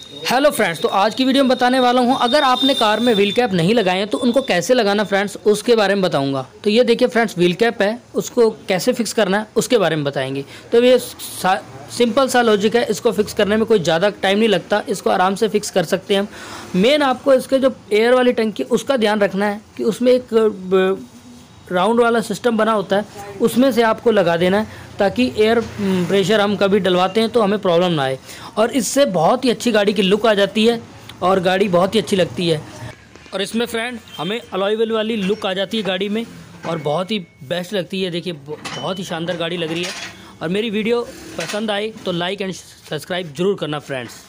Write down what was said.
Hello friends, तो आज की वीडियो में बताने वाला हूं, अगर आपने कार में व्हील कैप नहीं लगाए हैं तो उनको कैसे लगाना फ्रेंड्स, उसके बारे में बताऊंगा। तो ये देखिए फ्रेंड्स, व्हील कैप है, उसको कैसे फिक्स करना है उसके बारे में बताएंगे। तो ये सिंपल सा लॉजिक है, इसको फिक्स करने में कोई ज़्यादा टाइम नहीं लगता, इसको आराम से फिक्स कर सकते हैं हम। मेन आपको इसके जो एयर वाली टंकी उसका ध्यान रखना है कि उसमें एक राउंड वाला सिस्टम बना होता है, उसमें से आपको लगा देना है ताकि एयर प्रेशर हम कभी डलवाते हैं तो हमें प्रॉब्लम ना आए। और इससे बहुत ही अच्छी गाड़ी की लुक आ जाती है और गाड़ी बहुत ही अच्छी लगती है। और इसमें फ्रेंड हमें अलॉय व्हील वाली लुक आ जाती है गाड़ी में और बहुत ही बेस्ट लगती है। देखिए बहुत ही शानदार गाड़ी लग रही है। और मेरी वीडियो पसंद आए तो लाइक एंड सब्सक्राइब जरूर करना फ्रेंड्स।